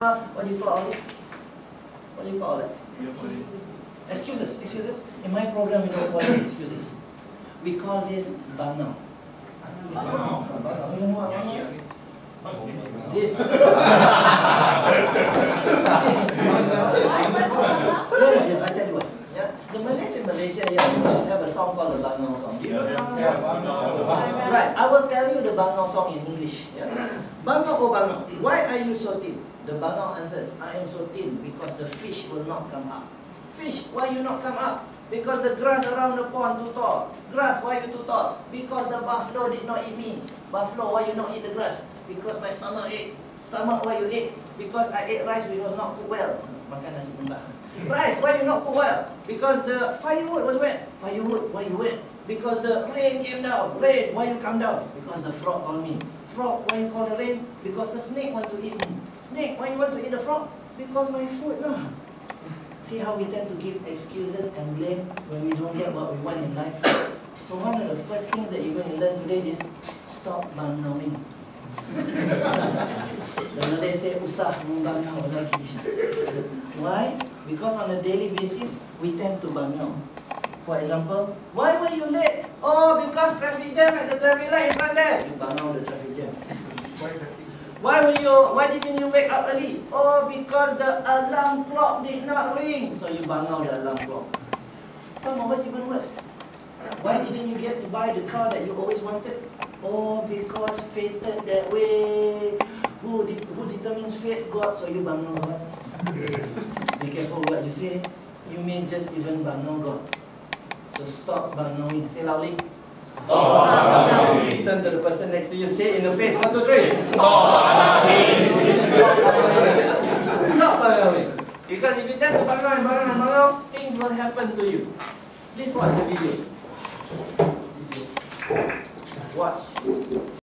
What do you call all this? What do you call it? Excuses. Excuses. In my program, we don't call it excuses. We call this bangau. This. I tell you what. Yeah, the Malays in Malaysia have a song called the bangau song. Do you know the bangau song? Right. I will tell you the bangau song in English. Yeah. Bangau oh bangau. Why are you so thin? The bangau answers, I am so thin because the fish will not come up. Fish, why you not come up? Because the grass around the pond too tall. Grass, why you too tall? Because the buffalo did not eat me. Buffalo, why you not eat the grass? Because my stomach ate. Stomach, why you ate? Because I ate rice which was not cooked well. Makan nasi mentah. Rice, why you not cook well? Because the firewood was wet. Firewood, why you wet? Because the rain came down. Rain, why you come down? Because the frog called me. Frog, why you call the rain? Because the snake want to eat me. Snake, why you want to eat the frog? Because my food, no. See how we tend to give excuses and blame when we don't get what we want in life? So one of the first things that you're going to learn today is stop bangauing. The Malay say, usah membangau lagi. Why? Because on a daily basis, we tend to bangau. For example, why were you late? Oh, because traffic jam at the traffic light in front there. You bangau the traffic jam. Why didn't you wake up early? Oh, because the alarm clock did not ring. So you bangau the alarm clock. Some of us even worse. Why didn't you get to buy the car that you always wanted? Oh, because fated that way. Who determines fate? God. So you bangau God. Be careful what you say. You may just even bangau God. So stop bangauing. Say loudly. Stop bangauing. Turn to the person next to you. Say it in the face. 1, 2, 3. Stop bangauing. Stop bangauing. Because if you tend to bangau, things will happen to you. Please watch the video. Watch.